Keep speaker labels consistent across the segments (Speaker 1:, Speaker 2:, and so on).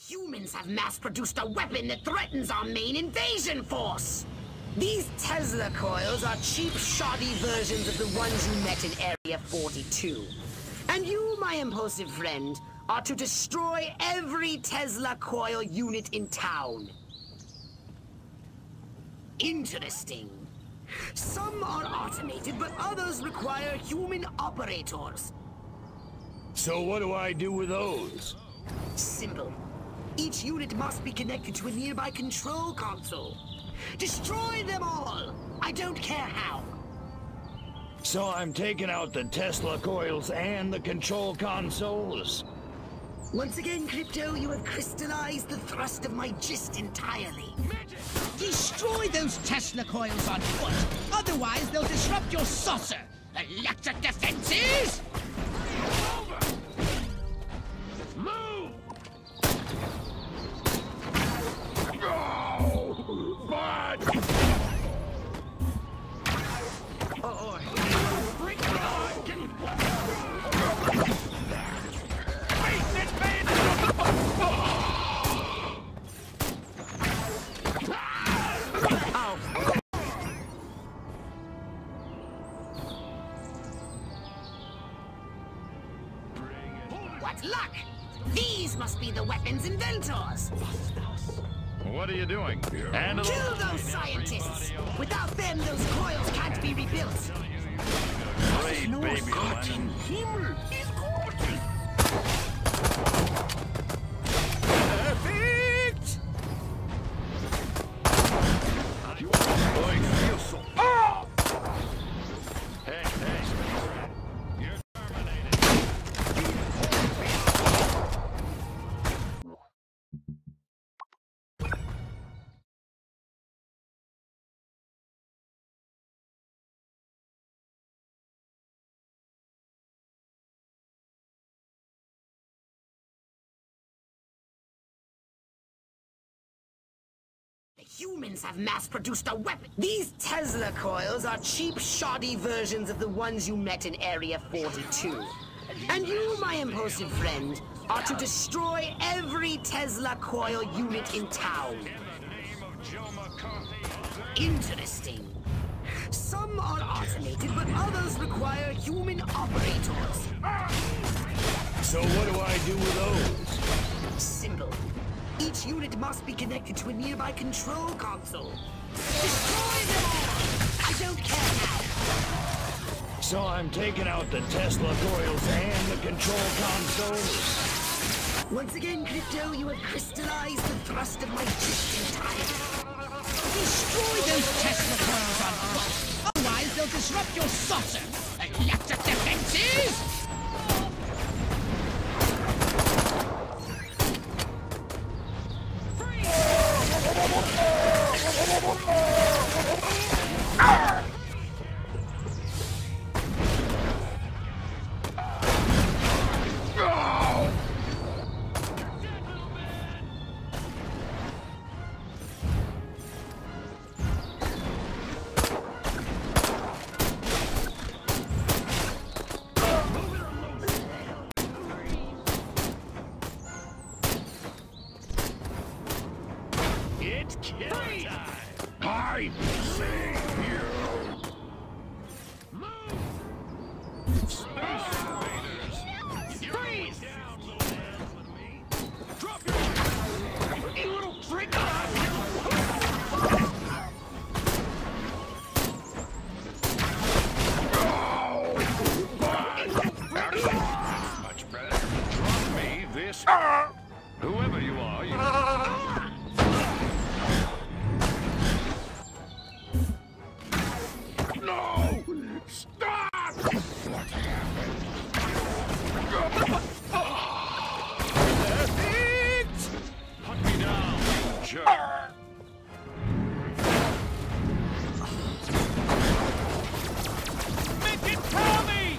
Speaker 1: Humans have mass-produced a weapon that threatens our main invasion force! These Tesla coils are cheap, shoddy versions of the ones you met in Area 42. And you, my impulsive friend, are to destroy every Tesla coil unit in town. Interesting. Some are automated, but others require human operators.
Speaker 2: So what do I do with those?
Speaker 1: Simple. Each unit must be connected to a nearby control console. Destroy them all! I don't care how.
Speaker 2: So I'm taking out the Tesla coils and the control consoles?
Speaker 1: Once again, Crypto, you have crystallized the thrust of my gist entirely.
Speaker 3: Destroy those Tesla coils on foot, otherwise they'll disrupt your saucer. Electric defenses!
Speaker 2: Move! No! But...
Speaker 1: What luck! These must be the weapons inventors!
Speaker 4: What are you doing?
Speaker 1: Kill those scientists! Without them, those coils can't be rebuilt!
Speaker 4: Great baby Lennon.
Speaker 3: Perfect!
Speaker 4: Hey, hey. You're terminated.
Speaker 1: The humans have mass-produced a weapon. These Tesla coils are cheap, shoddy versions of the ones you met in Area 42. And you, my impulsive friend, are to destroy every Tesla coil unit in town. Interesting. Some are automated, but others require human operators.
Speaker 2: So what do I do with those?
Speaker 1: Simple. Each unit must be connected to a nearby control console. Destroy them all! I don't care how.
Speaker 2: So I'm taking out the Tesla coils and the control consoles?
Speaker 1: Once again, Crypto, you have crystallized the thrust of my gist entirely.
Speaker 3: Destroy those Tesla coils on foot, otherwise they'll disrupt your saucer. Electric defenses!
Speaker 2: It's kill time! I save you! Move! Space invaders! Freeze! Down, little dance with me! Drop your... You little freak! Much better. Drop me this... Whoever you are, you... No! Stop! What happened?
Speaker 3: Perfect!
Speaker 4: Hunt me down, you jerk.
Speaker 3: Make it Tommy!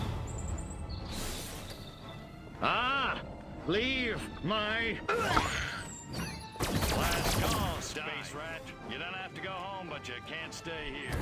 Speaker 4: Ah! Leave my... Last call, Space Rat. You don't have to go home, but you can't stay here.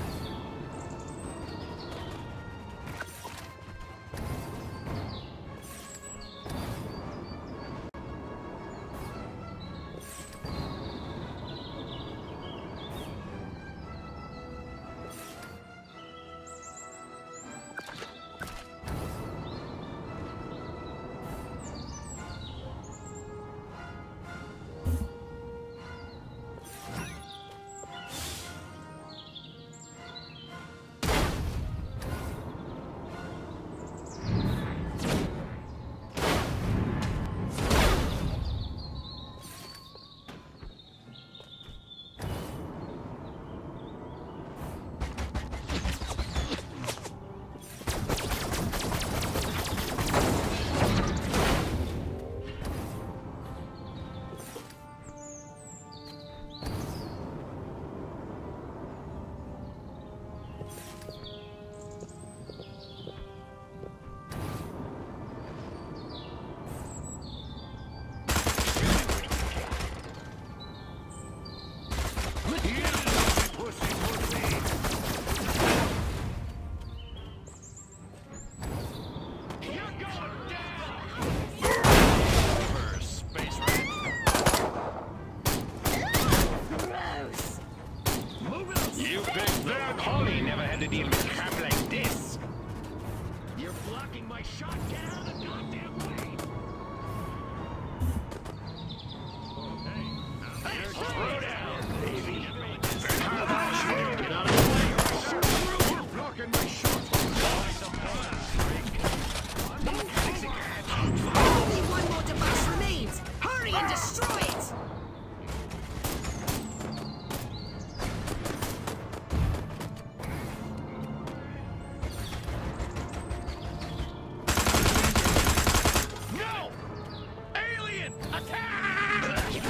Speaker 2: it! Attack!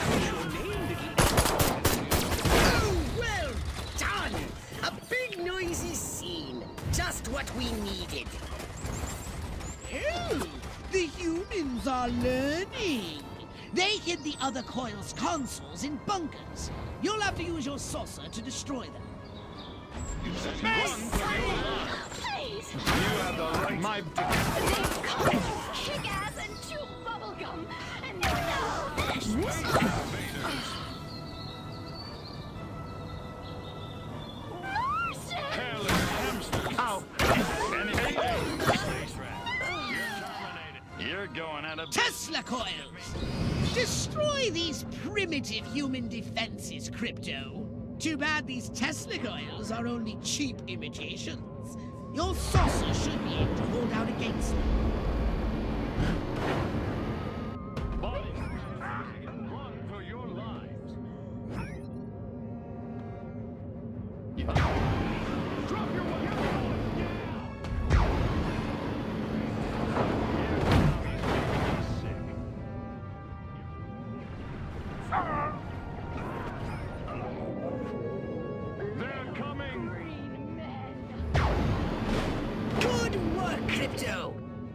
Speaker 1: Oh, well done! A big noisy scene. Just what we needed.
Speaker 3: Oh, the humans are learning. They hid the other coil's consoles in bunkers. You'll have to use your saucer to destroy them.
Speaker 5: Please!
Speaker 2: You have the right. My
Speaker 5: Kick ass and chew bubblegum! And no! Mercy!
Speaker 4: Careless hamsters.
Speaker 1: Oh,
Speaker 4: Anything? Space rat. You're terminated. You're going out of
Speaker 3: Tesla coils! Destroy these primitive human defenses, Crypto. Too bad these Tesla coils are only cheap imitations. Your saucer should be able to hold out against them.
Speaker 4: body. Run for your lives.
Speaker 2: Drop your weapon!
Speaker 4: They're coming.
Speaker 5: Green men!
Speaker 1: good work, Crypto.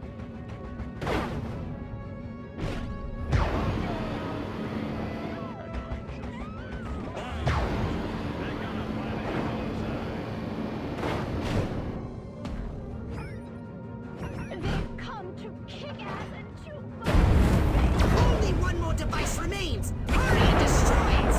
Speaker 5: They've come to kick ass and chew bubblegum!
Speaker 1: Only one more device remains. Hurry and destroy it.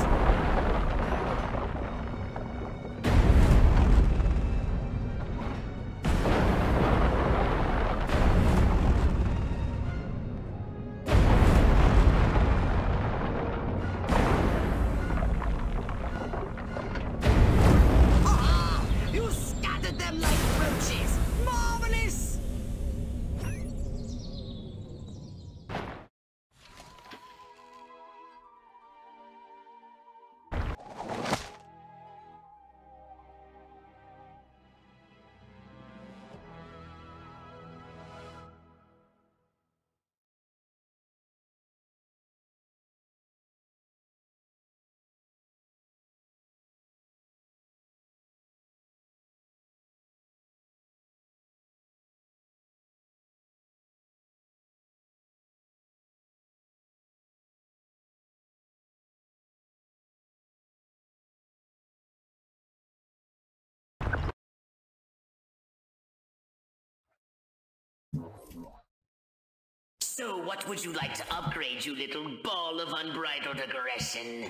Speaker 1: Ah! You scattered them like roaches. Marvelous! So, what would you like to upgrade, you little ball of unbridled aggression?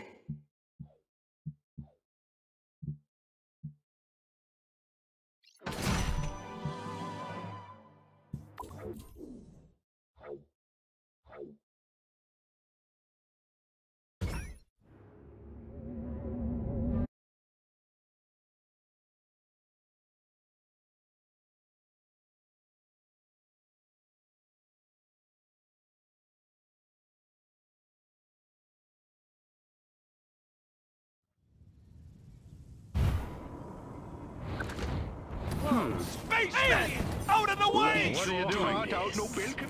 Speaker 2: Space alien! Out of the way!
Speaker 4: What are you doing?
Speaker 2: Out no bill can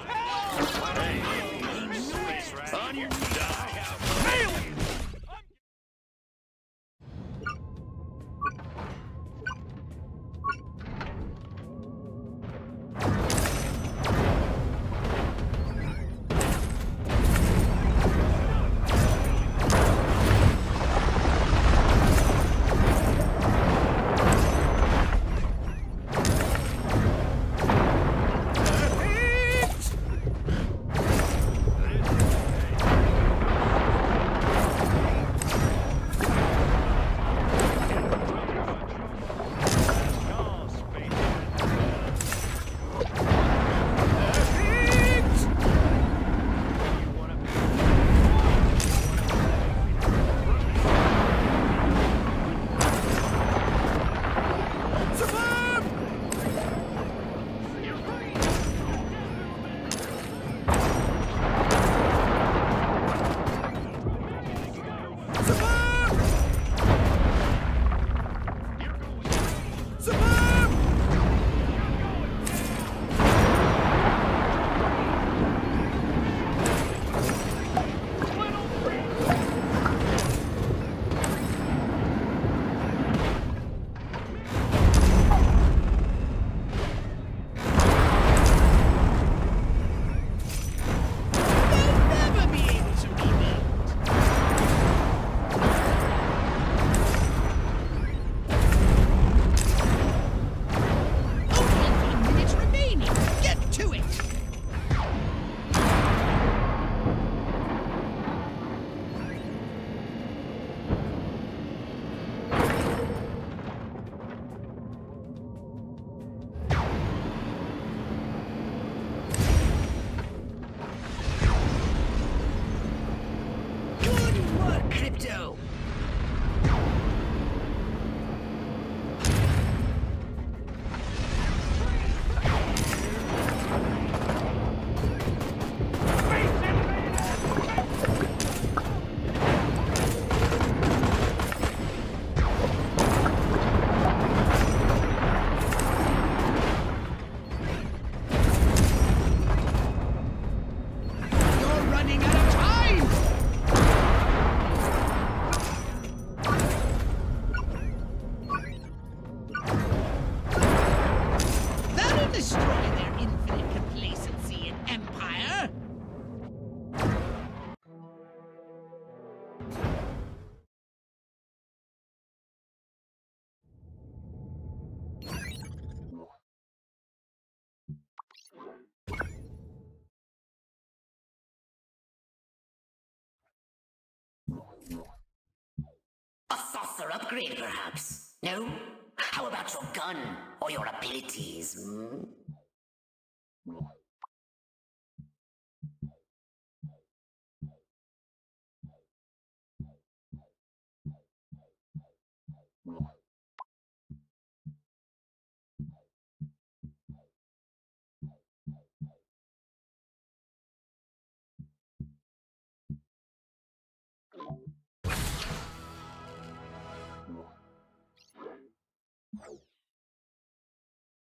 Speaker 4: Space rat. On your
Speaker 2: Alien!
Speaker 1: Crypto!
Speaker 3: You're running out of time! That'll destroy their infinite complacency and empire!
Speaker 1: A saucer upgrade, perhaps? No? How about your gun or your abilities? Hmm?